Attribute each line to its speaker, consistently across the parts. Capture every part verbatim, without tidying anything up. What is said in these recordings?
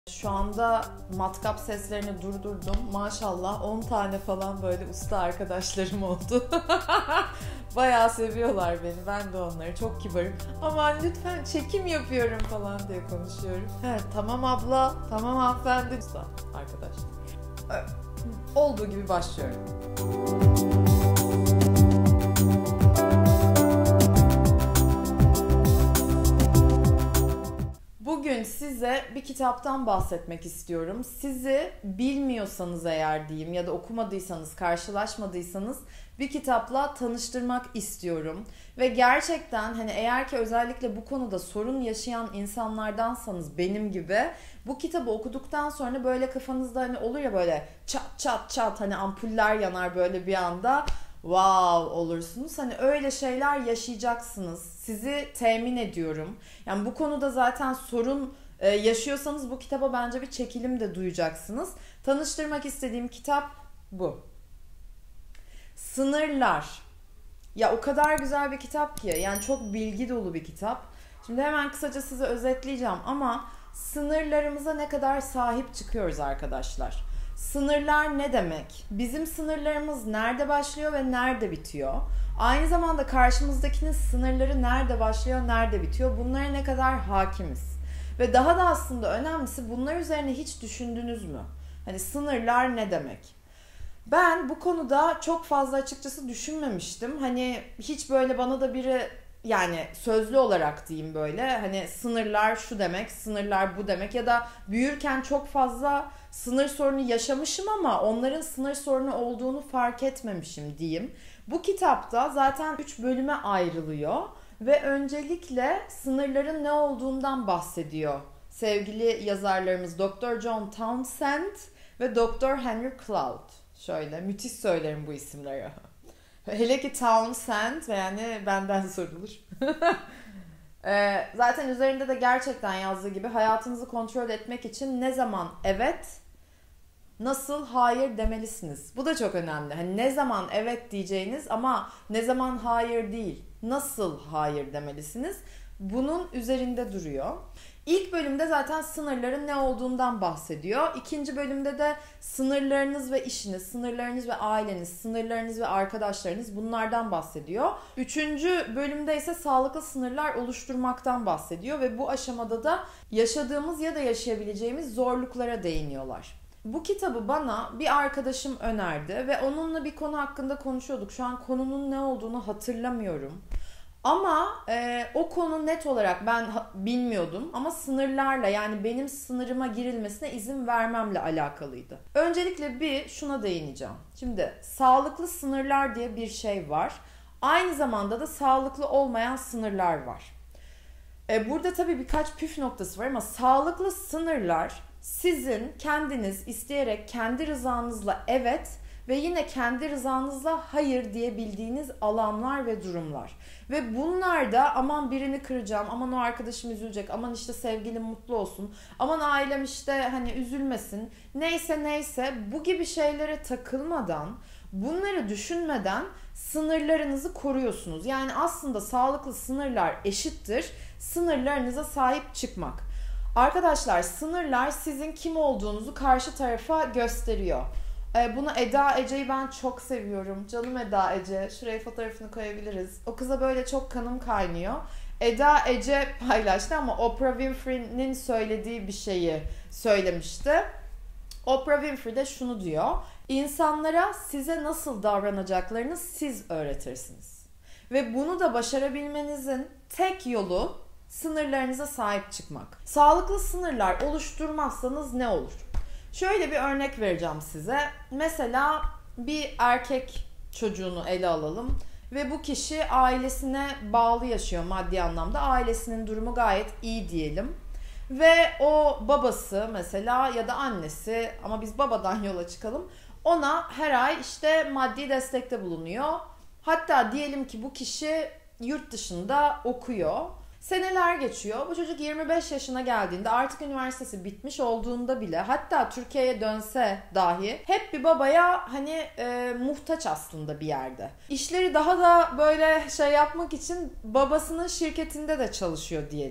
Speaker 1: Şu anda matkap seslerini durdurdum. Maşallah on tane falan böyle usta arkadaşlarım oldu. Bayağı seviyorlar beni. Ben de onları. Çok kibarım. Aman lütfen çekim yapıyorum falan diye konuşuyorum. He, tamam abla, tamam hanımefendi. Usta arkadaş. Olduğu gibi başlıyorum. Bugün size bir kitaptan bahsetmek istiyorum. Sizi bilmiyorsanız eğer diyeyim ya da okumadıysanız, karşılaşmadıysanız bir kitapla tanıştırmak istiyorum. Ve gerçekten hani eğer ki özellikle bu konuda sorun yaşayan insanlardansanız benim gibi bu kitabı okuduktan sonra böyle kafanızda hani olur ya böyle çat çat çat hani ampuller yanar böyle bir anda. Wow olursunuz. Hani öyle şeyler yaşayacaksınız. Sizi temin ediyorum. Yani bu konuda zaten sorun e, yaşıyorsanız bu kitaba bence bir çekilim de duyacaksınız. Tanıştırmak istediğim kitap bu. Sınırlar. Ya o kadar güzel bir kitap ki. Yani çok bilgi dolu bir kitap. Şimdi hemen kısaca size özetleyeceğim ama sınırlarımıza ne kadar sahip çıkıyoruz arkadaşlar? Sınırlar ne demek? Bizim sınırlarımız nerede başlıyor ve nerede bitiyor? Aynı zamanda karşımızdakinin sınırları nerede başlıyor, nerede bitiyor? Bunlara ne kadar hakimiz? Ve daha da aslında önemlisi bunlar üzerine hiç düşündünüz mü? Hani sınırlar ne demek? Ben bu konuda çok fazla açıkçası düşünmemiştim. Hani hiç böyle bana da biri yani sözlü olarak diyeyim böyle hani sınırlar şu demek, sınırlar bu demek ya da büyürken çok fazla sınır sorunu yaşamışım ama onların sınır sorunu olduğunu fark etmemişim diyeyim. Bu kitapta zaten üç bölüme ayrılıyor ve öncelikle sınırların ne olduğundan bahsediyor. Sevgili yazarlarımız doktor John Townsend ve doktor Henry Cloud. Şöyle müthiş söylerim bu isimleri. Hele ki Townsend yani benden sorulur. ee, zaten üzerinde de gerçekten yazdığı gibi hayatınızı kontrol etmek için ne zaman evet, nasıl hayır demelisiniz. Bu da çok önemli. Hani ne zaman evet diyeceğiniz ama ne zaman hayır değil. Nasıl hayır demelisiniz. Bunun üzerinde duruyor. İlk bölümde zaten sınırların ne olduğundan bahsediyor. İkinci bölümde de sınırlarınız ve işiniz, sınırlarınız ve aileniz, sınırlarınız ve arkadaşlarınız bunlardan bahsediyor. Üçüncü bölümde ise sağlıklı sınırlar oluşturmaktan bahsediyor ve bu aşamada da yaşadığımız ya da yaşayabileceğimiz zorluklara değiniyorlar. Bu kitabı bana bir arkadaşım önerdi ve onunla bir konu hakkında konuşuyorduk. Şu an konunun ne olduğunu hatırlamıyorum. Ama e, o konu net olarak ben ha, bilmiyordum ama sınırlarla yani benim sınırıma girilmesine izin vermemle alakalıydı. Öncelikle bir şuna değineceğim. Şimdi sağlıklı sınırlar diye bir şey var. Aynı zamanda da sağlıklı olmayan sınırlar var. E, burada tabii birkaç püf noktası var ama sağlıklı sınırlar sizin kendiniz isteyerek kendi rızanızla evet ve yine kendi rızanızla hayır diyebildiğiniz alanlar ve durumlar. Ve bunlarda aman birini kıracağım, aman o arkadaşım üzülecek, aman işte sevgilim mutlu olsun, aman ailem işte hani üzülmesin, neyse neyse bu gibi şeylere takılmadan, bunları düşünmeden sınırlarınızı koruyorsunuz. Yani aslında sağlıklı sınırlar eşittir sınırlarınıza sahip çıkmak. Arkadaşlar sınırlar sizin kim olduğunuzu karşı tarafa gösteriyor. Bunu Eda Ece'yi ben çok seviyorum. Canım Eda Ece. Şuraya fotoğrafını koyabiliriz. O kıza böyle çok kanım kaynıyor. Eda Ece paylaştı ama Oprah Winfrey'nin söylediği bir şeyi söylemişti. Oprah Winfrey de şunu diyor. İnsanlara size nasıl davranacaklarını siz öğretirsiniz. Ve bunu da başarabilmenizin tek yolu sınırlarınıza sahip çıkmak. Sağlıklı sınırlar oluşturmazsanız ne olur? Şöyle bir örnek vereceğim size. Mesela bir erkek çocuğunu ele alalım ve bu kişi ailesine bağlı yaşıyor maddi anlamda. Ailesinin durumu gayet iyi diyelim. Ve o babası mesela ya da annesi ama biz babadan yola çıkalım. Ona her ay işte maddi destekte bulunuyor. Hatta diyelim ki bu kişi yurt dışında okuyor. Seneler geçiyor. Bu çocuk yirmi beş yaşına geldiğinde artık üniversitesi bitmiş olduğunda bile hatta Türkiye'ye dönse dahi hep bir babaya hani e, muhtaç aslında bir yerde. İşleri daha da böyle şey yapmak için babasının şirketinde de çalışıyor diyelim.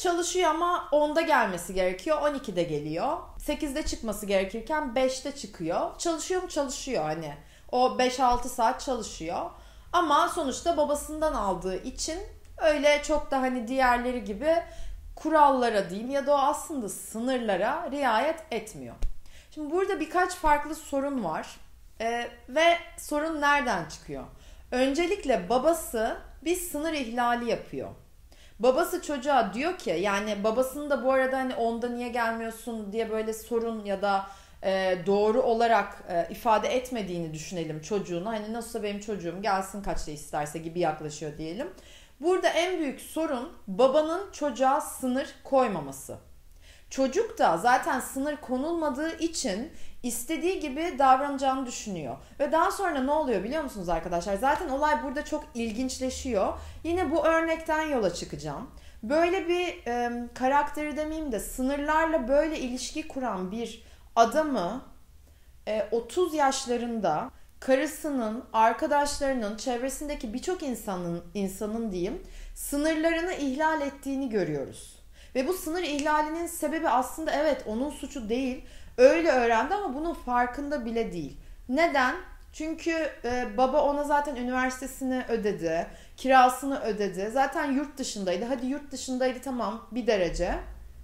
Speaker 1: Çalışıyor ama onda gelmesi gerekiyor, on ikide geliyor. sekizde çıkması gerekirken beşte çıkıyor. Çalışıyor mu? Çalışıyor hani. O beş altı saat çalışıyor. Ama sonuçta babasından aldığı için öyle çok da hani diğerleri gibi kurallara diyeyim ya da o aslında sınırlara riayet etmiyor. Şimdi burada birkaç farklı sorun var. Ee, ve sorun nereden çıkıyor? Öncelikle babası bir sınır ihlali yapıyor. Babası çocuğa diyor ki, yani babasının da bu arada hani onda niye gelmiyorsun diye böyle sorun ya da e, doğru olarak e, ifade etmediğini düşünelim çocuğuna. Hani nasılsa benim çocuğum gelsin kaçta isterse gibi yaklaşıyor diyelim. Burada en büyük sorun babanın çocuğa sınır koymaması. Çocuk da zaten sınır konulmadığı için istediği gibi davranacağını düşünüyor. Ve daha sonra ne oluyor biliyor musunuz arkadaşlar? Zaten olay burada çok ilginçleşiyor. Yine bu örnekten yola çıkacağım. Böyle bir e, karakteri demeyeyim de sınırlarla böyle ilişki kuran bir adamı e, otuz yaşlarında karısının, arkadaşlarının, çevresindeki birçok insanın, insanın diyeyim sınırlarını ihlal ettiğini görüyoruz. Ve bu sınır ihlalinin sebebi aslında evet onun suçu değil. Öyle öğrendi ama bunun farkında bile değil. Neden? Çünkü e, baba ona zaten üniversitesini ödedi, kirasını ödedi. Zaten yurt dışındaydı. Hadi yurt dışındaydı tamam bir derece.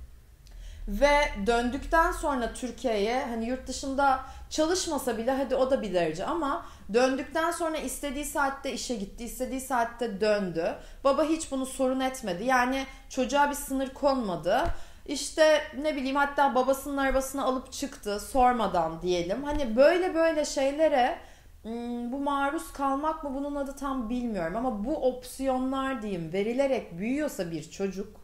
Speaker 1: Ve döndükten sonra Türkiye'ye hani yurt dışında çalışmasa bile hadi o da bir derece ama döndükten sonra istediği saatte işe gitti, istediği saatte döndü. Baba hiç bunu sorun etmedi. Yani çocuğa bir sınır konmadı. İşte ne bileyim hatta babasının arabasını alıp çıktı sormadan diyelim. Hani böyle böyle şeylere bu maruz kalmak mı bunun adı tam bilmiyorum ama bu opsiyonlar diyeyim verilerek büyüyorsa bir çocuk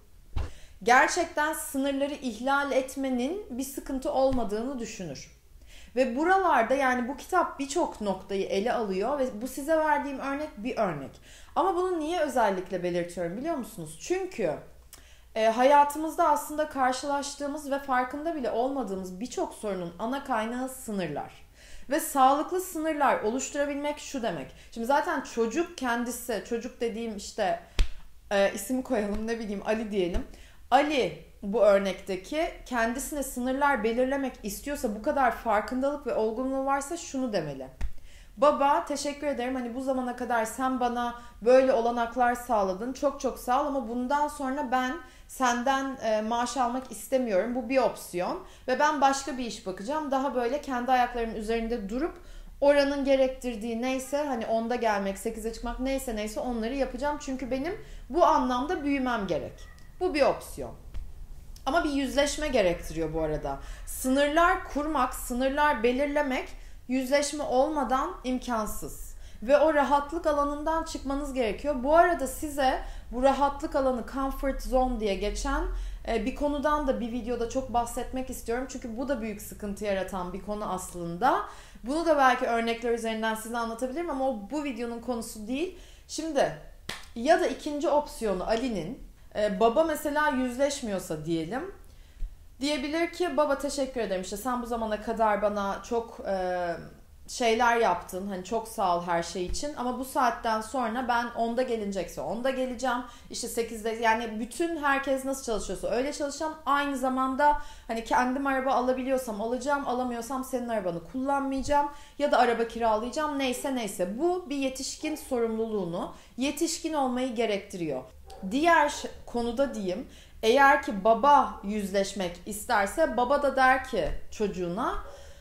Speaker 1: gerçekten sınırları ihlal etmenin bir sıkıntı olmadığını düşünür. Ve buralarda yani bu kitap birçok noktayı ele alıyor ve bu size verdiğim örnek bir örnek. Ama bunu niye özellikle belirtiyorum biliyor musunuz? Çünkü e, hayatımızda aslında karşılaştığımız ve farkında bile olmadığımız birçok sorunun ana kaynağı sınırlar. Ve sağlıklı sınırlar oluşturabilmek şu demek. Şimdi zaten çocuk kendisi, çocuk dediğim işte e, isim koyalım ne bileyim Ali diyelim. Ali bu örnekteki kendisine sınırlar belirlemek istiyorsa bu kadar farkındalık ve olgunluğu varsa şunu demeli. Baba teşekkür ederim hani bu zamana kadar sen bana böyle olanaklar sağladın çok çok sağ ol ama bundan sonra ben senden e, maaş almak istemiyorum bu bir opsiyon ve ben başka bir iş bakacağım daha böyle kendi ayaklarımın üzerinde durup oranın gerektirdiği neyse hani onda gelmek sekize çıkmak neyse neyse onları yapacağım çünkü benim bu anlamda büyümem gerek. Bu bir opsiyon. Ama bir yüzleşme gerektiriyor bu arada. Sınırlar kurmak, sınırlar belirlemek yüzleşme olmadan imkansız. Ve o rahatlık alanından çıkmanız gerekiyor. Bu arada size bu rahatlık alanı comfort zone diye geçen bir konudan da bir videoda çok bahsetmek istiyorum. Çünkü bu da büyük sıkıntı yaratan bir konu aslında. Bunu da belki örnekler üzerinden size anlatabilirim ama o bu videonun konusu değil. Şimdi ya da ikinci opsiyonu Ali'nin Ee, baba mesela yüzleşmiyorsa diyelim diyebilir ki baba teşekkür ederim işte sen bu zamana kadar bana çok e, şeyler yaptın hani çok sağ ol her şey için ama bu saatten sonra ben onda gelinecekse onda geleceğim işte sekizde yani bütün herkes nasıl çalışıyorsa öyle çalışacağım aynı zamanda hani kendim araba alabiliyorsam alacağım alamıyorsam senin arabanı kullanmayacağım ya da araba kiralayacağım neyse neyse bu bir yetişkin sorumluluğunu yetişkin olmayı gerektiriyor. Diğer konuda diyeyim eğer ki baba yüzleşmek isterse baba da der ki çocuğuna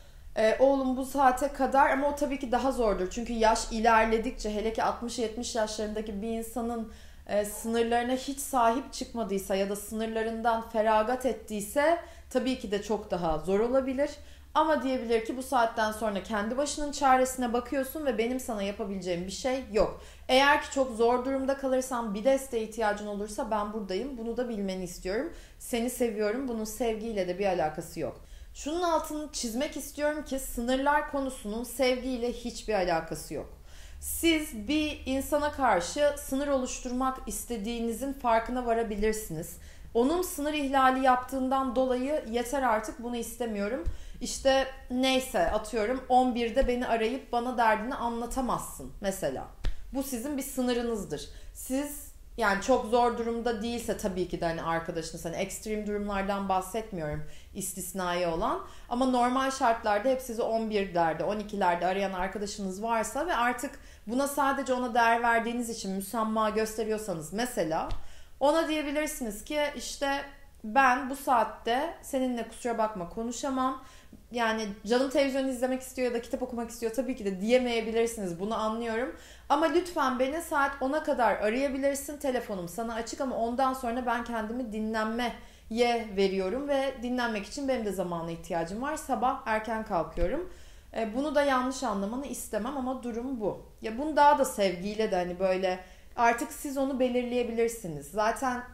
Speaker 1: e, oğlum bu saate kadar ama o tabii ki daha zordur. Çünkü yaş ilerledikçe hele ki altmış yetmiş yaşlarındaki bir insanın e, sınırlarına hiç sahip çıkmadıysa ya da sınırlarından feragat ettiyse tabii ki de çok daha zor olabilir. Ama diyebilir ki bu saatten sonra kendi başının çaresine bakıyorsun ve benim sana yapabileceğim bir şey yok. Eğer ki çok zor durumda kalırsan bir desteğe ihtiyacın olursa ben buradayım. Bunu da bilmeni istiyorum. Seni seviyorum. Bunun sevgiyle de bir alakası yok. Şunun altını çizmek istiyorum ki sınırlar konusunun sevgiyle hiçbir alakası yok. Siz bir insana karşı sınır oluşturmak istediğinizin farkına varabilirsiniz. Onun sınır ihlali yaptığından dolayı yeter artık bunu istemiyorum. İşte neyse atıyorum on birde beni arayıp bana derdini anlatamazsın mesela. Bu sizin bir sınırınızdır. Siz Yani çok zor durumda değilse tabii ki de hani arkadaşınız, hani ekstrem durumlardan bahsetmiyorum, istisnai olan, ama normal şartlarda hep sizi on birlerde on ikilerde arayan arkadaşınız varsa ve artık buna sadece ona değer verdiğiniz için müsamaha gösteriyorsanız mesela, ona diyebilirsiniz ki işte ben bu saatte seninle kusura bakma konuşamam. Yani canım televizyon izlemek istiyor ya da kitap okumak istiyor, tabii ki de diyemeyebilirsiniz, bunu anlıyorum. Ama lütfen beni saat ona kadar arayabilirsin, telefonum sana açık, ama ondan sonra ben kendimi dinlenmeye veriyorum ve dinlenmek için benim de zamana ihtiyacım var. Sabah erken kalkıyorum. Bunu da yanlış anlamanı istemem ama durum bu. Ya bunu daha da sevgiyle de hani böyle artık siz onu belirleyebilirsiniz. Zaten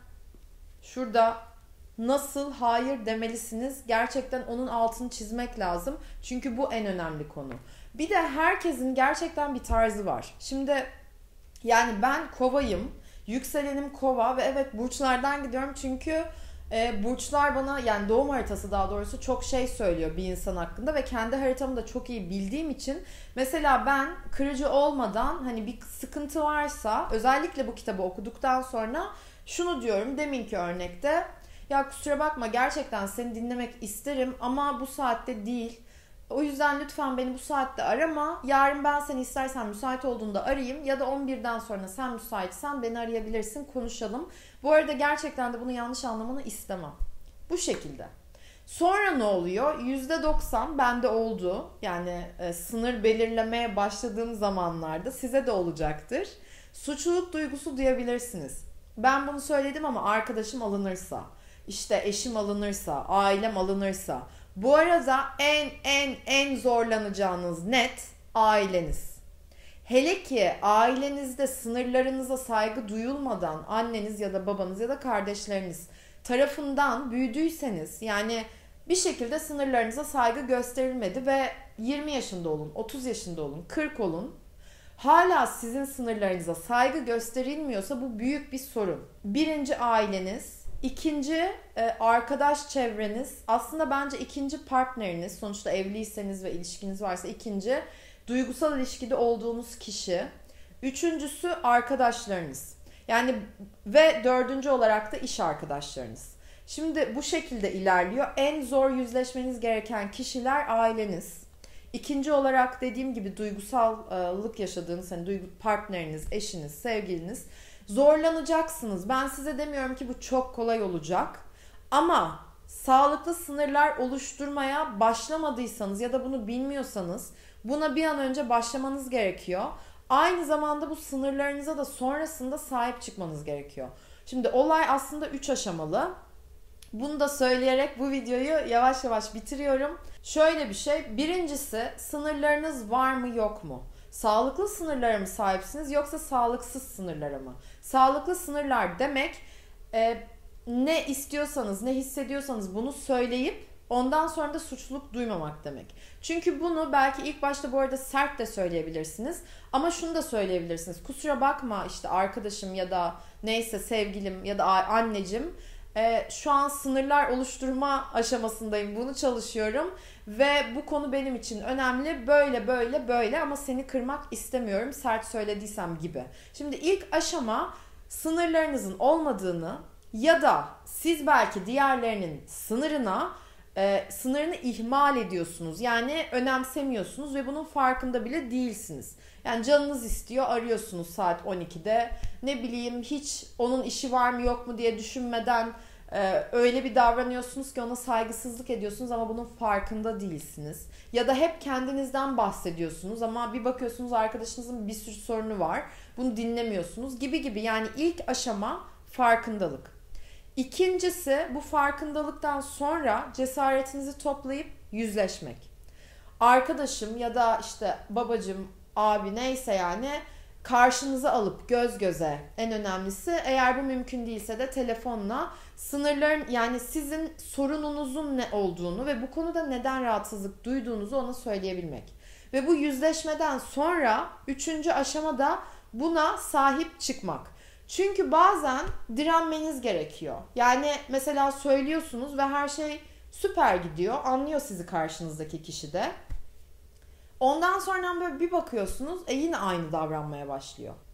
Speaker 1: şurada nasıl hayır demelisiniz, gerçekten onun altını çizmek lazım. Çünkü bu en önemli konu. Bir de herkesin gerçekten bir tarzı var. Şimdi yani ben kovayım, yükselenim kova ve evet burçlardan gidiyorum çünkü e, burçlar bana, yani doğum haritası daha doğrusu, çok şey söylüyor bir insan hakkında ve kendi haritamı da çok iyi bildiğim için mesela ben kırıcı olmadan, hani bir sıkıntı varsa, özellikle bu kitabı okuduktan sonra şunu diyorum, deminki örnekte, ya kusura bakma gerçekten seni dinlemek isterim ama bu saatte değil. O yüzden lütfen beni bu saatte arama. Yarın ben seni istersen müsait olduğunda arayayım ya da on birden sonra sen müsaitsen beni arayabilirsin, konuşalım. Bu arada gerçekten de bunu yanlış anlamanı istemem. Bu şekilde. Sonra ne oluyor? yüzde doksan bende oldu. Yani e, sınır belirlemeye başladığım zamanlarda size de olacaktır. Suçluluk duygusu duyabilirsiniz. Ben bunu söyledim ama arkadaşım alınırsa, işte eşim alınırsa, ailem alınırsa. Bu arada en en en zorlanacağınız net aileniz. Hele ki ailenizde sınırlarınıza saygı duyulmadan anneniz ya da babanız ya da kardeşleriniz tarafından büyüdüyseniz, yani bir şekilde sınırlarınıza saygı gösterilmedi ve yirmi yaşında olun, otuz yaşında olun, kırk olun, hala sizin sınırlarınıza saygı gösterilmiyorsa bu büyük bir sorun. Birinci aileniz, İkinci arkadaş çevreniz, aslında bence ikinci partneriniz, sonuçta evliyseniz ve ilişkiniz varsa ikinci duygusal ilişkide olduğunuz kişi, üçüncüsü arkadaşlarınız, yani ve dördüncü olarak da iş arkadaşlarınız. Şimdi bu şekilde ilerliyor. En zor yüzleşmeniz gereken kişiler aileniz. İkinci olarak dediğim gibi duygusallık yaşadığınız, hani duygu partneriniz, eşiniz, sevgiliniz. Zorlanacaksınız. Ben size demiyorum ki bu çok kolay olacak. Ama sağlıklı sınırlar oluşturmaya başlamadıysanız ya da bunu bilmiyorsanız buna bir an önce başlamanız gerekiyor. Aynı zamanda bu sınırlarınıza da sonrasında sahip çıkmanız gerekiyor. Şimdi olay aslında üç aşamalı. Bunu da söyleyerek bu videoyu yavaş yavaş bitiriyorum. Şöyle bir şey. Birincisi, sınırlarınız var mı yok mu? Sağlıklı sınırlara mı sahipsiniz yoksa sağlıksız sınırlara mı? Sağlıklı sınırlar demek e, ne istiyorsanız, ne hissediyorsanız bunu söyleyip ondan sonra da suçluluk duymamak demek. Çünkü bunu belki ilk başta bu arada sert de söyleyebilirsiniz ama şunu da söyleyebilirsiniz. Kusura bakma işte arkadaşım ya da neyse sevgilim ya da anneciğim, e, şu an sınırlar oluşturma aşamasındayım, bunu çalışıyorum ve bu konu benim için önemli, böyle böyle böyle ama seni kırmak istemiyorum sert söylediysem gibi. Şimdi ilk aşama sınırlarınızın olmadığını ya da siz belki diğerlerinin sınırına e, sınırını ihmal ediyorsunuz. Yani önemsemiyorsunuz ve bunun farkında bile değilsiniz. Yani canınız istiyor, arıyorsunuz saat on ikide. Ne bileyim, hiç onun işi var mı yok mu diye düşünmeden e, öyle bir davranıyorsunuz ki ona saygısızlık ediyorsunuz ama bunun farkında değilsiniz. Ya da hep kendinizden bahsediyorsunuz ama bir bakıyorsunuz arkadaşınızın bir sürü sorunu var. Bunu dinlemiyorsunuz gibi gibi. Yani ilk aşama farkındalık. İkincisi, bu farkındalıktan sonra cesaretinizi toplayıp yüzleşmek. Arkadaşım ya da işte babacım, abi neyse yani karşınıza alıp göz göze, en önemlisi eğer bu mümkün değilse de telefonla sınırların, yani sizin sorununuzun ne olduğunu ve bu konuda neden rahatsızlık duyduğunuzu ona söyleyebilmek. Ve bu yüzleşmeden sonra üçüncü aşamada buna sahip çıkmak. Çünkü bazen direnmeniz gerekiyor. Yani mesela söylüyorsunuz ve her şey süper gidiyor. Anlıyor sizi karşınızdaki kişi de. Ondan sonra böyle bir bakıyorsunuz e yine aynı davranmaya başlıyor.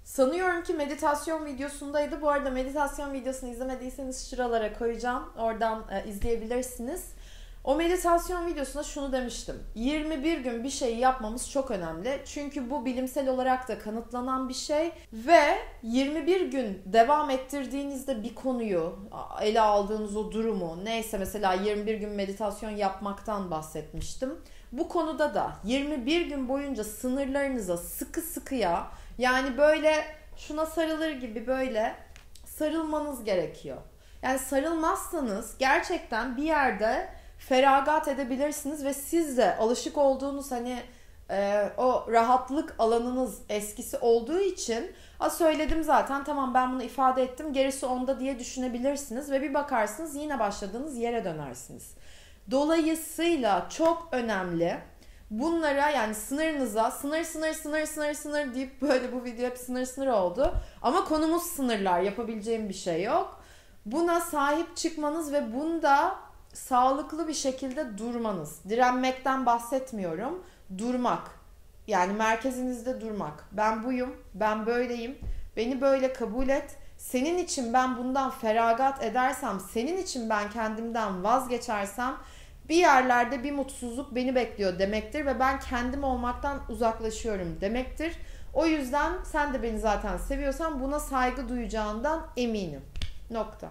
Speaker 1: Sanıyorum ki meditasyon videosundaydı. Bu arada meditasyon videosunu izlemediyseniz şuralara koyacağım. Oradan e, izleyebilirsiniz. O meditasyon videosunda şunu demiştim. yirmi bir gün bir şeyi yapmamız çok önemli. Çünkü bu bilimsel olarak da kanıtlanan bir şey. Ve yirmi bir gün devam ettirdiğinizde bir konuyu, ele aldığınız o durumu, neyse mesela yirmi bir gün meditasyon yapmaktan bahsetmiştim. Bu konuda da yirmi bir gün boyunca sınırlarınıza sıkı sıkıya, yani böyle şuna sarılır gibi böyle sarılmanız gerekiyor. Yani sarılmazsanız gerçekten bir yerde feragat edebilirsiniz ve siz de alışık olduğunuz hani e, o rahatlık alanınız eskisi olduğu için a söyledim zaten, tamam ben bunu ifade ettim, gerisi onda diye düşünebilirsiniz ve bir bakarsınız yine başladığınız yere dönersiniz. Dolayısıyla çok önemli bunlara, yani sınırınıza sınır sınır sınır sınır sınır deyip böyle bu video hep sınır sınır oldu ama konumuz sınırlar, yapabileceğim bir şey yok. Buna sahip çıkmanız ve bunda sağlıklı bir şekilde durmanız. Direnmekten bahsetmiyorum. Durmak. Yani merkezinizde durmak. Ben buyum, ben böyleyim, beni böyle kabul et. Senin için ben bundan feragat edersem, senin için ben kendimden vazgeçersem bir yerlerde bir mutsuzluk beni bekliyor demektir ve ben kendim olmaktan uzaklaşıyorum demektir. O yüzden sen de beni zaten seviyorsan buna saygı duyacağından eminim. Nokta.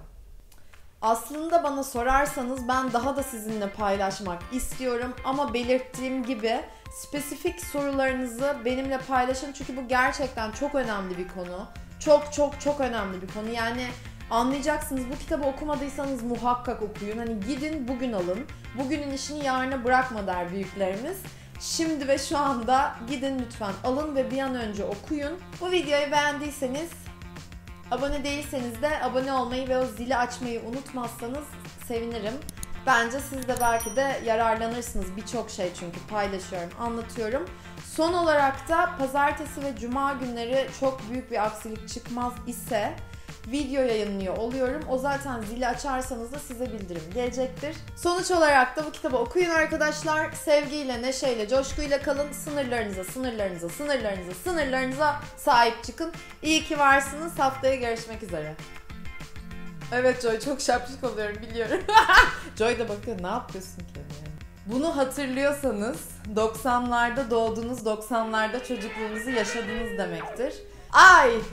Speaker 1: Aslında bana sorarsanız ben daha da sizinle paylaşmak istiyorum ama belirttiğim gibi spesifik sorularınızı benimle paylaşın çünkü bu gerçekten çok önemli bir konu. Çok çok çok önemli bir konu. Yani anlayacaksınız, bu kitabı okumadıysanız muhakkak okuyun. Hani gidin bugün alın. Bugünün işini yarına bırakma der büyüklerimiz. Şimdi ve şu anda gidin lütfen alın ve bir an önce okuyun. Bu videoyu beğendiyseniz, abone değilseniz de abone olmayı ve o zili açmayı unutmazsanız sevinirim. Bence siz de belki de yararlanırsınız. Birçok şey çünkü paylaşıyorum, anlatıyorum. Son olarak da pazartesi ve cuma günleri çok büyük bir aksilik çıkmaz ise video yayınlıyor oluyorum. O zaten zili açarsanız da size bildirim gelecektir. Sonuç olarak da bu kitabı okuyun arkadaşlar. Sevgiyle, neşeyle, coşkuyla kalın. Sınırlarınıza, sınırlarınıza, sınırlarınıza, sınırlarınıza sahip çıkın. İyi ki varsınız. Haftaya görüşmek üzere. Evet Joy, çok şapşik oluyorum biliyorum. Joy da bakıyor, ne yapıyorsun ki? Yani. Bunu hatırlıyorsanız doksanlarda doğdunuz, doksanlarda çocukluğunuzu yaşadınız demektir. Ay!